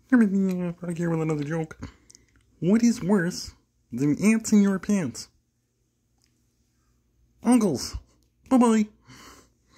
Back here with another joke. What is worse than ants in your pants? Uncles. Bye-bye.